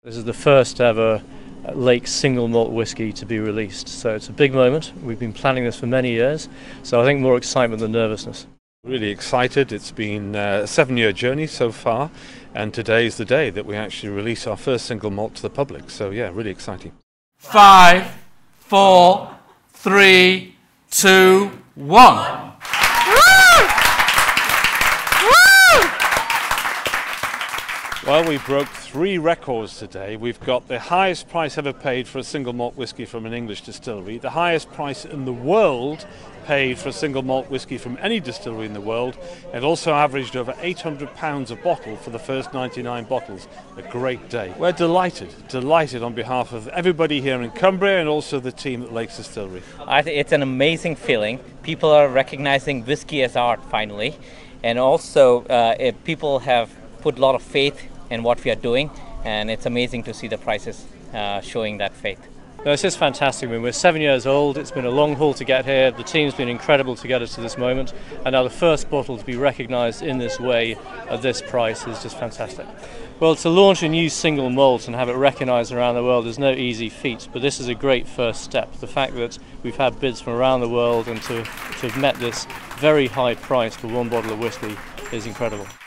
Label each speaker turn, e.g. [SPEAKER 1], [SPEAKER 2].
[SPEAKER 1] This is the first ever Lake single malt whisky to be released, so it's a big moment. We've been planning this for many years, so I think more excitement than nervousness.
[SPEAKER 2] Really excited. It's been a 7-year journey so far, and today is the day that we actually release our first single malt to the public, so yeah, really exciting.
[SPEAKER 3] 5, 4, 3, 2, 1.
[SPEAKER 2] Well, we broke 3 records today. We've got the highest price ever paid for a single malt whisky from an English distillery, the highest price in the world paid for a single malt whisky from any distillery in the world. It also averaged over £800 a bottle for the first 99 bottles. A great day. We're delighted on behalf of everybody here in Cumbria and also the team at Lakes Distillery.
[SPEAKER 4] I think it's an amazing feeling. People are recognizing whiskey as art finally, and also people have put a lot of faith in what we are doing, and it's amazing to see the prices showing that faith.
[SPEAKER 1] No, this is fantastic. I mean, we're 7 years old, it's been a long haul to get here, the team's been incredible to get us to this moment, and now the first bottle to be recognised in this way at this price is just fantastic. Well, to launch a new single malt and have it recognised around the world is no easy feat, but this is a great first step. The fact that we've had bids from around the world and to have met this very high price for one bottle of whisky is incredible.